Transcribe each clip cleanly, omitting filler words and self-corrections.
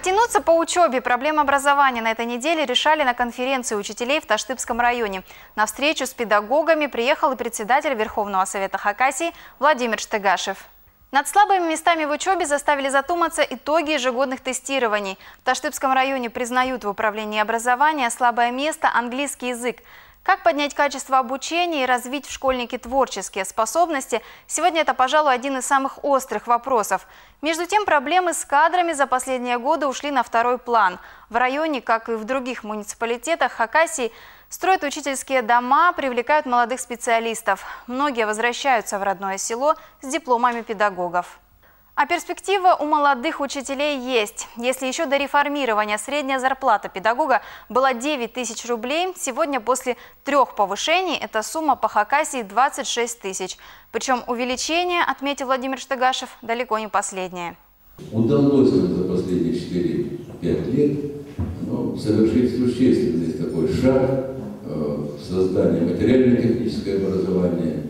Подтянуться по учебе. Проблемы образования на этой неделе решали на конференции учителей в Таштыбском районе. На встречу с педагогами приехал и председатель Верховного Совета Хакасии Владимир Штыгашев. Над слабыми местами в учебе заставили задуматься итоги ежегодных тестирований. В Таштыбском районе признают в управлении образования слабое место – английский язык. Как поднять качество обучения и развить в школьнике творческие способности – сегодня это, пожалуй, один из самых острых вопросов. Между тем, проблемы с кадрами за последние годы ушли на второй план. В районе, как и в других муниципалитетах Хакасии, строят учительские дома, привлекают молодых специалистов. Многие возвращаются в родное село с дипломами педагогов. А перспектива у молодых учителей есть. Если еще до реформирования средняя зарплата педагога была 9 тысяч рублей, сегодня после 3 повышений эта сумма по Хакасии 26 тысяч. Причем увеличение, отметил Владимир Штыгашев, далеко не последнее. Удалось за последние 4-5 лет совершить существенный такой шаг в создании материально-технического образования,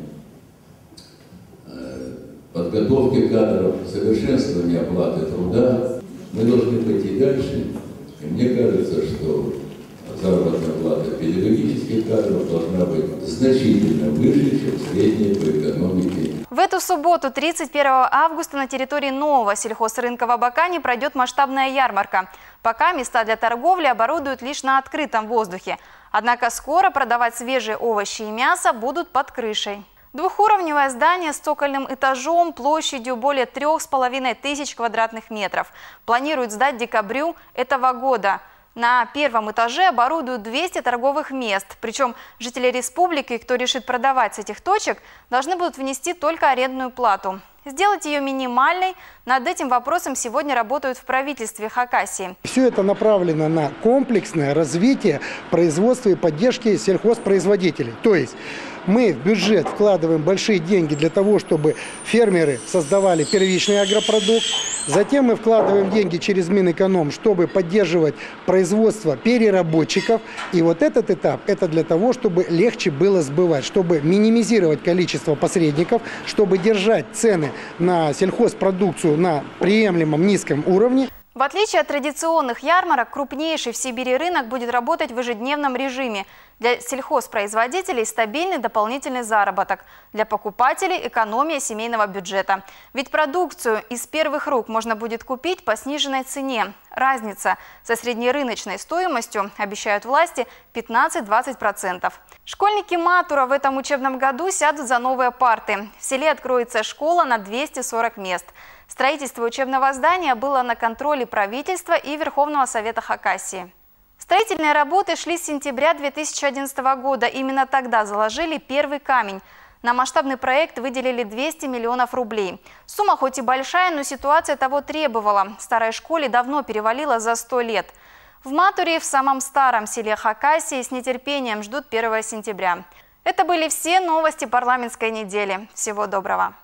подготовки кадров, совершенствования оплаты труда. Мы должны пойти дальше. И мне кажется, что заработная плата педагогических кадров должна быть значительно выше, чем средняя по экономике. В эту субботу, 31 августа, на территории нового сельхозрынка в Абакане пройдет масштабная ярмарка. Пока места для торговли оборудуют лишь на открытом воздухе. Однако скоро продавать свежие овощи и мясо будут под крышей. Двухуровневое здание с цокольным этажом площадью более 3500 квадратных метров. Планируют сдать к декабрю этого года. На первом этаже оборудуют 200 торговых мест. Причем жители республики, кто решит продавать с этих точек, должны будут внести только арендную плату. Сделать ее минимальной, над этим вопросом сегодня работают в правительстве Хакасии. Все это направлено на комплексное развитие производства и поддержки сельхозпроизводителей. То есть мы в бюджет вкладываем большие деньги для того, чтобы фермеры создавали первичный агропродукт. Затем мы вкладываем деньги через Минэконом, чтобы поддерживать производство переработчиков. И вот этот этап – это для того, чтобы легче было сбывать, чтобы минимизировать количество посредников, чтобы держать цены на сельхозпродукцию на приемлемом низком уровне. В отличие от традиционных ярмарок, крупнейший в Сибири рынок будет работать в ежедневном режиме. Для сельхозпроизводителей стабильный дополнительный заработок. Для покупателей экономия семейного бюджета. Ведь продукцию из первых рук можно будет купить по сниженной цене. Разница со среднерыночной стоимостью, обещают власти, 15–20%. Школьники Матура в этом учебном году сядут за новые парты. В селе откроется школа на 240 мест. Строительство учебного здания было на контроле правительства и Верховного Совета Хакасии. Строительные работы шли с сентября 2011 года. Именно тогда заложили первый камень. На масштабный проект выделили 200 миллионов рублей. Сумма хоть и большая, но ситуация того требовала. Старой школе давно перевалило за 100 лет. В Матуре, в самом старом селе Хакасии, с нетерпением ждут 1 сентября. Это были все новости парламентской недели. Всего доброго!